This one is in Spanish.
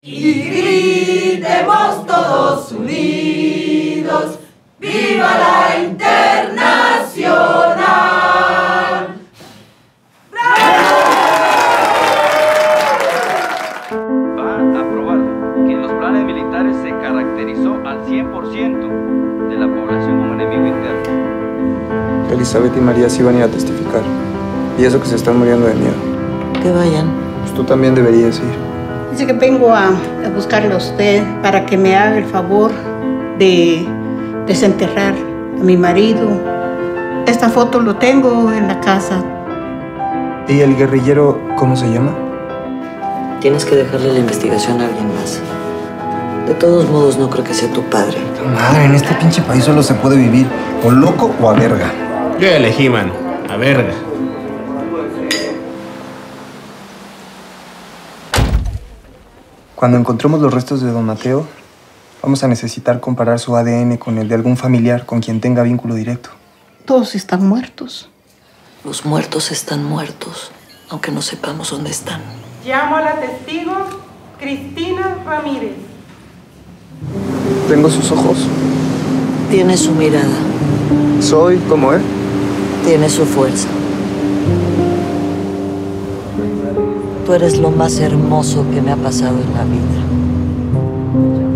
Y gritemos todos unidos, ¡viva la Internacional! Va a probar que en los planes militares se caracterizó al 100% de la población como enemigo interno. Elizabeth y María sí van a ir a testificar. Y eso que se están muriendo de miedo. Que vayan. Pues tú también deberías ir. Dice que vengo a buscarle a usted para que me haga el favor de desenterrar a mi marido. Esta foto lo tengo en la casa. ¿Y el guerrillero cómo se llama? Tienes que dejarle la investigación a alguien más. De todos modos, no creo que sea tu padre. Madre, en este pinche país solo se puede vivir o loco o a verga. Yo ya elegí, mano. A verga. Cuando encontremos los restos de don Mateo, vamos a necesitar comparar su ADN con el de algún familiar con quien tenga vínculo directo. Todos están muertos. Los muertos están muertos, aunque no sepamos dónde están. Llamo a la testigo Cristina Ramírez. Tengo sus ojos. Tiene su mirada. Soy como él. Tiene su fuerza. Tú eres lo más hermoso que me ha pasado en la vida.